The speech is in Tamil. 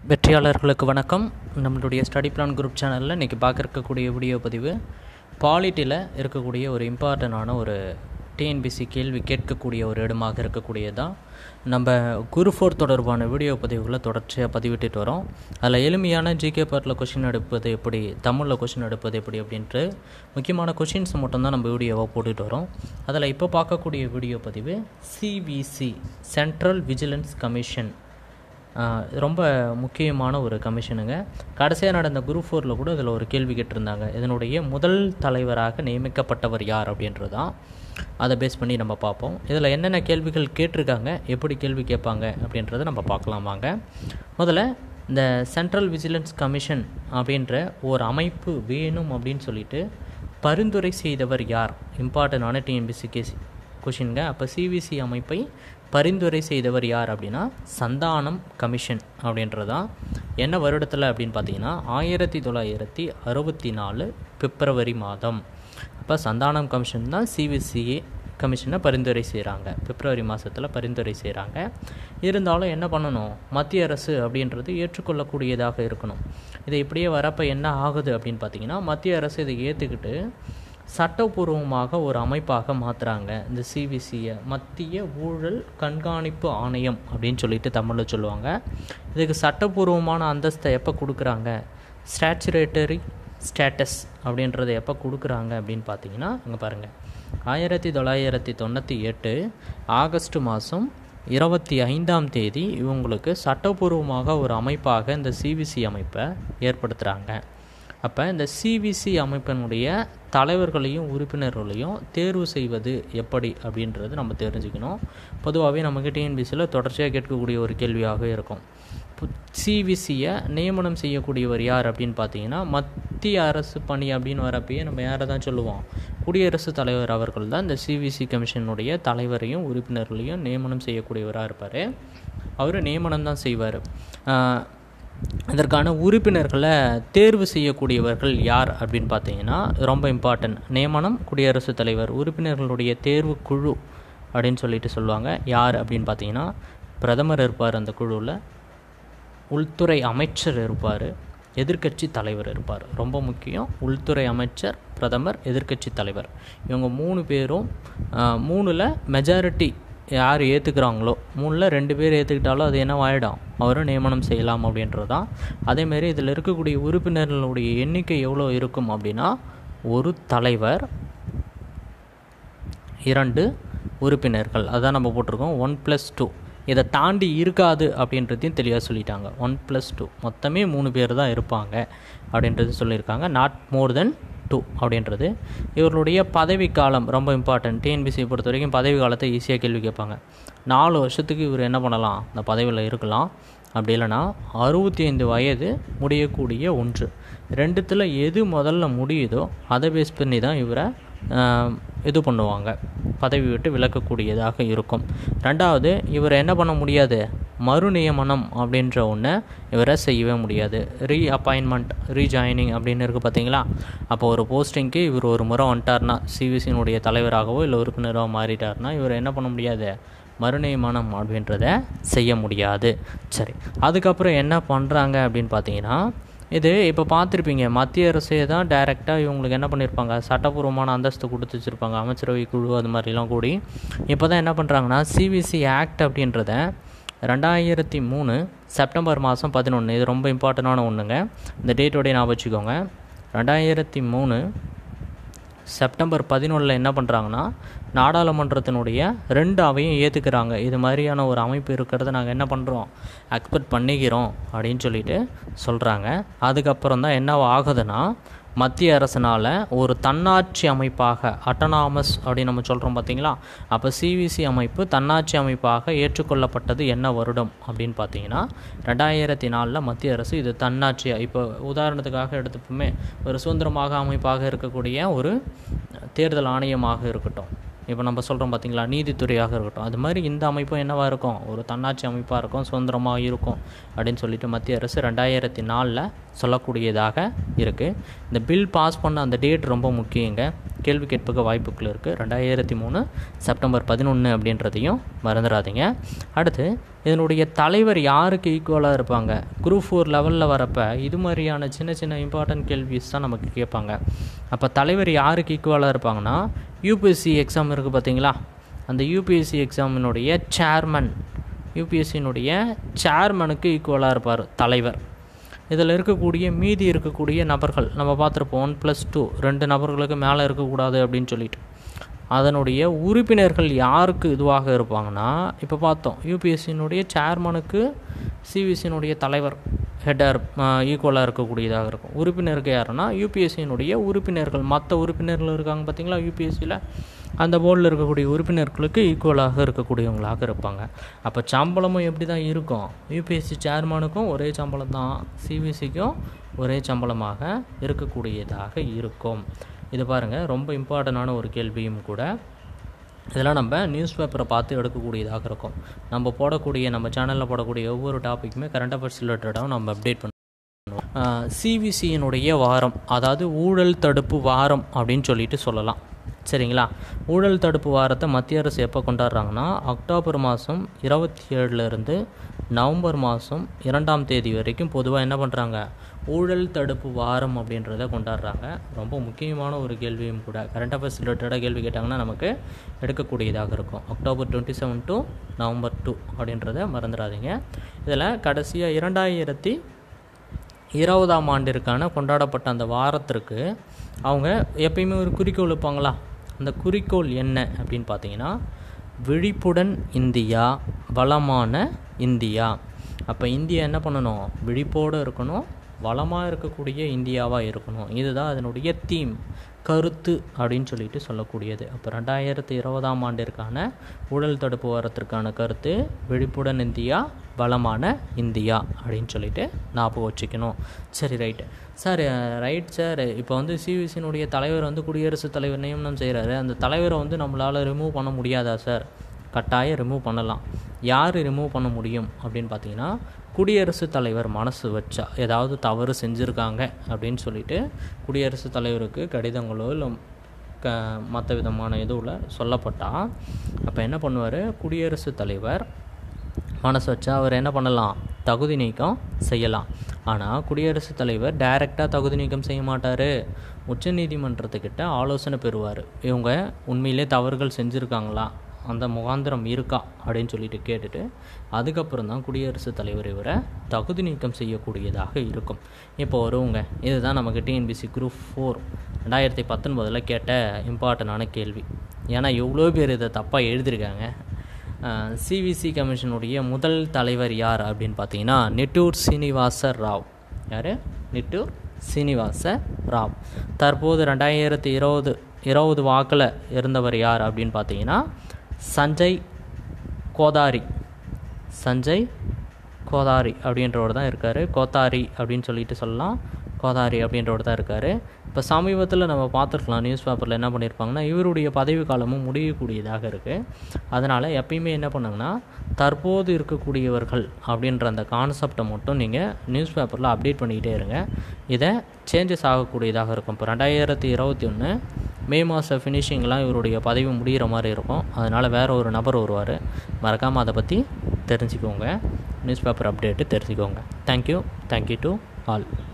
வெற்றியாளர்களுக்கு வணக்கம். நம்மளுடைய ஸ்டடி பிளான் குரூப் சேனலில் இன்றைக்கி பார்க்க இருக்கக்கூடிய வீடியோ பதிவு பாலிட்டியில் இருக்கக்கூடிய ஒரு இம்பார்ட்டண்டான ஒரு டிஎன்பிசி கேள்வி கேட்கக்கூடிய ஒரு இடமாக இருக்கக்கூடியதான். நம்ம குரு 4 தொடர்பான வீடியோ பதிவுகளை தொடர்ச்சியாக பதிவிட்டுட்டு வரோம். அதில் எளிமையான ஜிகே பார்ட்டில் கொஷின் எடுப்பது எப்படி, தமிழில் கொஷின் எடுப்பது எப்படி அப்படின்ட்டு முக்கியமான கொஷின்ஸ் மட்டும்தான் நம்ம வீடியோவாக போட்டுட்டு வரோம். அதில் இப்போ பார்க்கக்கூடிய வீடியோ பதிவு சிவிசி சென்ட்ரல் விஜிலன்ஸ் கமிஷன், ரொம்ப முக்கியமான ஒரு கமிஷனுங்க. கடைசியாக நடந்த குரூப் 4 கூட இதில் ஒரு கேள்வி கேட்டிருந்தாங்க. இதனுடைய முதல் தலைவராக நியமிக்கப்பட்டவர் யார் அப்படின்றது தான். அதை பேஸ் பண்ணி நம்ம பார்ப்போம். இதில் என்னென்ன கேள்விகள் கேட்டிருக்காங்க, எப்படி கேள்வி கேட்பாங்க அப்படின்றத நம்ம பார்க்கலாம் வாங்க. முதல்ல இந்த சென்ட்ரல் விஜிலன்ஸ் கமிஷன் அப்படின்ற ஒரு அமைப்பு வேணும் அப்படின்னு சொல்லிட்டு பரிந்துரை செய்தவர் யார்? இம்பார்ட்டண்டான டிஎன்பிசி கேஸ் கொஷின்ங்க. அப்போ சிவிசி அமைப்பை பரிந்துரை செய்தவர் யார் அப்படின்னா சந்தானம் கமிஷன் அப்படின்றதான். என்ன வருடத்தில் அப்படின்னு பார்த்தீங்கன்னா 1964 பிப்ரவரி மாதம். அப்போ சந்தானம் கமிஷன் தான் சிவிசிஏ கமிஷனை பரிந்துரை செய்கிறாங்க. பிப்ரவரி மாதத்தில் பரிந்துரை செய்கிறாங்க. இருந்தாலும் என்ன பண்ணணும், மத்திய அரசு அப்படின்றது ஏற்றுக்கொள்ளக்கூடியதாக இருக்கணும். இதை இப்படியே வரப்போ என்ன ஆகுது அப்படின்னு பார்த்தீங்கன்னா, மத்திய அரசு இதை ஏற்றுக்கிட்டு சட்டப்பூர்வமாக ஒரு அமைப்பாக மாற்றுறாங்க. இந்த சிவிசியை மத்திய ஊழல் கண்காணிப்பு ஆணையம் அப்படின்னு சொல்லிட்டு தமிழில் சொல்லுவாங்க. இதுக்கு சட்டப்பூர்வமான அந்தஸ்தை எப்போ கொடுக்குறாங்க, ஸ்டாச்சுரேட்டரி ஸ்டேட்டஸ் அப்படின்றத எப்போ கொடுக்குறாங்க அப்படின்னு பார்த்தீங்கன்னா, அங்கே பாருங்கள், 1998 ஆகஸ்ட் மாதம் 25ஆம் தேதி இவங்களுக்கு சட்டப்பூர்வமாக ஒரு அமைப்பாக இந்த சிவிசி அமைப்பை ஏற்படுத்துகிறாங்க. அப்போ இந்த சிவிசி அமைப்பினுடைய தலைவர்களையும் உறுப்பினர்களையும் தேர்வு செய்வது எப்படி அப்படின்றது நம்ம தெரிஞ்சுக்கணும். பொதுவாகவே நமக்கு டிஎன்பிசியில் தொடர்ச்சியாக கேட்கக்கூடிய ஒரு கேள்வியாக இருக்கும். சிவிசியை நியமனம் செய்யக்கூடியவர் யார் அப்படின்னு பார்த்தீங்கன்னா, மத்திய அரசு பணி அப்படின்னு வரப்பயே நம்ம யாரை தான் சொல்லுவோம், குடியரசுத் தலைவர் அவர்கள் தான் இந்த சிவிசி கமிஷனுடைய தலைவரையும் உறுப்பினர்களையும் நியமனம் செய்யக்கூடியவராக இருப்பார். அவர் நியமனம் தான் செய்வார். இதற்கான உறுப்பினர்களை தேர்வு செய்யக்கூடியவர்கள் யார் அப்படின்னு பார்த்தீங்கன்னா, ரொம்ப இம்பார்ட்டன்ட், நியமனம் குடியரசுத் தலைவர், உறுப்பினர்களுடைய தேர்வு குழு அப்படின்னு சொல்லிட்டு சொல்லுவாங்க. யார் அப்படின்னு பார்த்தீங்கன்னா, பிரதமர் இருப்பார், அந்த குழுவில் உள்துறை அமைச்சர் இருப்பார், எதிர்க்கட்சி தலைவர் இருப்பார். ரொம்ப முக்கியம், உள்துறை அமைச்சர், பிரதமர், எதிர்க்கட்சி தலைவர். இவங்க 3 பேரும் 3ல் மெஜாரிட்டி யார் ஏற்றுக்கிறாங்களோ, 3ல் 2 பேர் ஏற்றுக்கிட்டாலும் அது என்ன ஆகிடும், அவரும் நியமனம் செய்யலாம் அப்படின்றது தான். அதேமாரி இதில் இருக்கக்கூடிய உறுப்பினர்களுடைய எண்ணிக்கை எவ்வளோ இருக்கும் அப்படின்னா, ஒரு தலைவர், 2 உறுப்பினர்கள், அதான் நம்ம போட்டிருக்கோம் 1+2. இதை தாண்டி இருக்காது அப்படின்றதையும் தெளிவாக சொல்லிட்டாங்க. 1+2 மொத்தமே 3 பேர் தான் இருப்பாங்க அப்படின்றது சொல்லியிருக்காங்க. நாட் மோர் தென் 2 அப்படின்றது. இவர்களுடைய பதவி காலம் ரொம்ப இம்பார்ட்டன்ட். டிஎன்பிசியை பொறுத்த வரைக்கும் பதவி காலத்தை ஈஸியாக கேள்வி கேட்பாங்க. 4 வருஷத்துக்கு இவர் என்ன பண்ணலாம், இந்த பதவியில் இருக்கலாம். அப்படி இல்லைனா 65 வயது முடியக்கூடிய ஒன்று, 2த்தில் எது முதல்ல முடியுதோ அதை பேஸ் பண்ணி தான் இவரை இது பண்ணுவாங்க, பதவி விட்டு விலக்கக்கூடியதாக இருக்கும். 2வது, இவரை என்ன பண்ண முடியாது, மறுநியமனம் அப்படின்ற ஒன்று இவரை செய்யவே முடியாது. அப்பாயின்மெண்ட், ரீஜாயினிங் அப்படின்னு இருக்குது பார்த்தீங்களா. அப்போ ஒரு போஸ்டிங்க்கு இவர் ஒரு முறை வந்துட்டார்னா, சிவிசியினுடைய தலைவராகவோ இல்லை உறுப்பினராக மாறிட்டார்னா இவர் என்ன பண்ண முடியாது, மறுநியமனம் அப்படின்றத செய்ய முடியாது. சரி, அதுக்கப்புறம் என்ன பண்ணுறாங்க அப்படின்னு பார்த்தீங்கன்னா, இது இப்போ பார்த்துருப்பீங்க, மத்திய அரசே தான் டைரெக்டாக இவங்களுக்கு என்ன பண்ணியிருப்பாங்க, சட்டப்பூர்வமான அந்தஸ்து கொடுத்து வச்சுருப்பாங்க, அமைச்சரவை குழு அது மாதிரிலாம் கூடி. இப்போ தான் என்ன பண்ணுறாங்கன்னா, சிவிசி ஆக்ட் அப்படின்றத 2003 செப்டம்பர் மாதம் 11, இது ரொம்ப இம்பார்ட்டண்டான ஒன்றுங்க, இந்த டேட்டோடைய ஞாபகம் வச்சுக்கோங்க. 2003 செப்டம்பர் 11 என்ன பண்ணுறாங்கன்னா, நாடாளுமன்றத்தினுடைய 2 அவையும் ஏற்றுக்கிறாங்க. இது மாதிரியான ஒரு அமைப்பு இருக்கிறத நாங்கள் என்ன பண்ணுறோம், அக்செப்ட் பண்ணிக்கிறோம் அப்படின்னு சொல்லிட்டு சொல்கிறாங்க. அதுக்கப்புறம் தான் என்ன ஆகுதுன்னா, மத்திய அரசினால் ஒரு தன்னாட்சி அமைப்பாக, அட்டானமஸ் அப்படின்னு நம்ம சொல்கிறோம் பார்த்தீங்களா. அப்போ சிவிசி அமைப்பு தன்னாட்சி அமைப்பாக ஏற்றுக்கொள்ளப்பட்டது என்ன வருடம் அப்படின்னு பார்த்தீங்கன்னா, 2004 மத்திய அரசு இது தன்னாட்சியாக, இப்போ உதாரணத்துக்காக எடுத்துப்போமே, ஒரு சுதந்திரமாக அமைப்பாக இருக்கக்கூடிய ஒரு தேர்தல் ஆணையமாக இருக்கட்டும், இப்போ நம்ம சொல்கிறோம் பார்த்தீங்களா, நீதித்துறையாக இருக்கட்டும், அது மாதிரி இந்த அமைப்பும் என்னவாக இருக்கும், ஒரு தன்னாட்சி அமைப்பாக இருக்கும், சுதந்திரமாக இருக்கும் அப்படின்னு சொல்லிட்டு மத்திய அரசு 2004 சொல்லக்கூடியதாக இருக்குது. இந்த பில் பாஸ் பண்ண அந்த டேட் ரொம்ப முக்கியங்க. கேள்வி கேட்பக வாய்ப்புகள் இருக்குது. 2003 செப்டம்பர் 11 அப்படின்றதையும் மறந்துடாதீங்க. அடுத்து இதனுடைய தலைவர் யாருக்கு ஈக்குவலாக இருப்பாங்க? குரூப் 4 லெவலில் வரப்போ இது மாதிரியான சின்ன சின்ன இம்பார்ட்டன்ட் கேள்விஸ் தான் நமக்கு கேட்பாங்க. அப்போ தலைவர் யாருக்கு ஈக்குவலாக இருப்பாங்கன்னா, யூபிஎஸ்சி எக்ஸாம் இருக்குது பார்த்தீங்களா, அந்த யூபிஎஸ்சி எக்ஸாமினுடைய யூபிஎஸ்சியினுடைய சேர்மனுக்கு ஈக்குவலாக இருப்பார் தலைவர். இதில் மீதி இருக்கக்கூடிய நபர்கள் நம்ம பார்த்துருப்போம். 1+2 2 நபர்களுக்கு மேலே இருக்கக்கூடாது அப்படின்னு சொல்லிட்டு, அதனுடைய உறுப்பினர்கள் யாருக்கு இதுவாக இருப்பாங்கன்னா, இப்போ பார்த்தோம் யூபிஎஸ்சியினுடைய சேர்மனுக்கு சிவிசியினுடைய தலைவர் ஹெட்டர் ஈக்குவலாக இருக்கக்கூடியதாக இருக்கும். உறுப்பினருக்கு யாருன்னா யூபிஎஸ்சியினுடைய உறுப்பினர்கள், மற்ற உறுப்பினர்கள் இருக்காங்க பார்த்தீங்களா யூபிஎஸ்சியில், அந்த போர்டில் இருக்கக்கூடிய உறுப்பினர்களுக்கு ஈக்குவலாக இருக்கக்கூடியவங்களாக இருப்பாங்க. அப்போ சம்பளமும் எப்படி தான் இருக்கும்? யூபிஎஸ்சி சேர்மனுக்கும் ஒரே சம்பளம் தான், சிவிசிக்கும் ஒரே சம்பளமாக இருக்கக்கூடியதாக இருக்கும். இது பாருங்கள், ரொம்ப இம்பார்ட்டண்டான ஒரு கேள்வியும் கூட. இதெல்லாம் நம்ம நியூஸ் பேப்பரை பார்த்து எடுக்கக்கூடியதாக இருக்கும். நம்ம சேனலில் போடக்கூடிய ஒவ்வொரு டாப்பிக்குமே கரண்ட் அஃபேர்ஸ் ரிலேட்டடாகவும் நம்ம அப்டேட் பண்ணுவோம். சிவிசியினுடைய வாரம், அதாவது ஊழல் தடுப்பு வாரம் அப்படின்னு சொல்லிட்டு சொல்லலாம். சரிங்களா? ஊழல் தடுப்பு வாரத்தை மத்திய அரசு எப்போ கொண்டாடுறாங்கன்னா, அக்டோபர் மாதம் 27 நவம்பர் மாதம் 2 வரைக்கும் பொதுவாக என்ன பண்ணுறாங்க, ஊழல் தடுப்பு வாரம் அப்படின்றத கொண்டாடுறாங்க. ரொம்ப முக்கியமான ஒரு கேள்வியும் கூட. கரண்ட் அஃபேர்ஸ் ரிலேட்டடாக கேள்வி கேட்டாங்கன்னா நமக்கு எடுக்கக்கூடியதாக இருக்கும். அக்டோபர் 27 to நவம்பர் 2 அப்படின்றத மறந்துடாதீங்க. இதில் கடைசியாக 2020ஆம் ஆண்டிற்கான கொண்டாடப்பட்ட அந்த வாரத்திற்கு அவங்க எப்பயுமே ஒரு குறிக்கோள் வைப்பாங்களா, அந்த குறிக்கோள் என்ன அப்படின்னு பார்த்தீங்கன்னா, விழிப்புடன் இந்தியா, வளமான இந்தியா. அப்போ இந்தியா என்ன பண்ணணும்? விழிப்போடு இருக்கணும், வளமாக இருக்கக்கூடிய இந்தியாவாக இருக்கணும். இதுதான் அதனுடைய தீம், கருத்து அப்படின்னு சொல்லிட்டு சொல்லக்கூடியது. அப்போ 2020ஆம் ஆண்டிற்கான ஊழல் தடுப்பு வாரத்திற்கான கருத்து விழிப்புடன் இந்தியா, வளமான இந்தியா அப்படின்னு சொல்லிட்டு ஞாபகம் வச்சுக்கணும். சரி, ரைட்டு சார். இப்போ சிவிசியினுடைய தலைவர் குடியரசுத் தலைவர் நியமனம் செய்கிறாரு. அந்த தலைவரை நம்மளால் ரிமூவ் பண்ண முடியாதா சார்? கட்டாயம் ரிமூவ் பண்ணலாம். யார் ரிமூவ் பண்ண முடியும் அப்படின்னு பார்த்தீங்கன்னா, குடியரசுத் தலைவர் மனசு வச்சா, ஏதாவது தவறு செஞ்சுருக்காங்க அப்படின்னு சொல்லிட்டு குடியரசுத் தலைவருக்கு கடிதங்களோ இல்லை மற்ற விதமான இதுவில் சொல்லப்பட்டால், அப்போ என்ன பண்ணுவார், குடியரசுத் தலைவர் மனசு வச்சா அவர் என்ன பண்ணலாம், தகுதி நீக்கம் செய்யலாம். ஆனால் குடியரசுத் தலைவர் டைரெக்டாக தகுதி நீக்கம் செய்ய மாட்டார். உச்சநீதிமன்றத்துக்கிட்ட ஆலோசனை பெறுவார். இவங்க உண்மையிலே தவறுகள் செஞ்சுருக்காங்களா, அந்த முகாந்திரம் இருக்கா அப்படின்னு சொல்லிட்டு கேட்டுட்டு அதுக்கப்புறம் தான் குடியரசுத் தலைவர் இவரை தகுதி நீக்கம் செய்யக்கூடியதாக இருக்கும். இப்போ வருவங்க, இதுதான் நமக்கு டிஎன்பிஎஸ்சி குரூப் 4 2019 கேட்ட இம்பார்ட்டண்டான கேள்வி. ஏன்னா எவ்வளோ பேர் இதை தப்பாக எழுதியிருக்காங்க. சிவிசி கமிஷனுடைய முதல் தலைவர் யார் அப்படின்னு பார்த்தீங்கன்னா, நிட்டூர் சீனிவாச ராவ். யார்? நிட்டூர் சீனிவாச ராவ். தற்போது 2020 வாக்கில் இருந்தவர் யார் அப்படின்னு பார்த்தீங்கன்னா, சஞ்சய் கோதாரி அப்படின்றவர் தான் இருக்கார். கோத்தாரி அப்படின்னு சொல்லிட்டு சொல்லலாம். கோதாரி அப்படின்றவர் தான் இருக்கார். இப்போ சமீபத்தில் நம்ம பார்த்துருக்கலாம், நியூஸ் பேப்பரில் என்ன பண்ணியிருப்பாங்கன்னா, இவருடைய பதவி காலமும் முடியக்கூடியதாக இருக்குது. அதனால் எப்பயுமே என்ன பண்ணுங்கன்னா, தற்போது இருக்கக்கூடியவர்கள் அப்படின்ற அந்த கான்செப்டை மட்டும் நீங்கள் நியூஸ் பேப்பரில் அப்டேட் பண்ணிக்கிட்டே இருங்க. இதை சேஞ்சஸ் ஆகக்கூடியதாக இருக்கும். இப்போ 2021 மே மாதம் ஃபினிஷிங்லாம் இவருடைய பதவி முடிகிற மாதிரி இருக்கும். அதனால் வேறு ஒரு நபர் வருவார். மறக்காமல் அதை பற்றி தெரிஞ்சுக்கோங்க. நியூஸ் பேப்பர் அப்டேட்டு தெரிஞ்சுக்கோங்க. Thank you to all.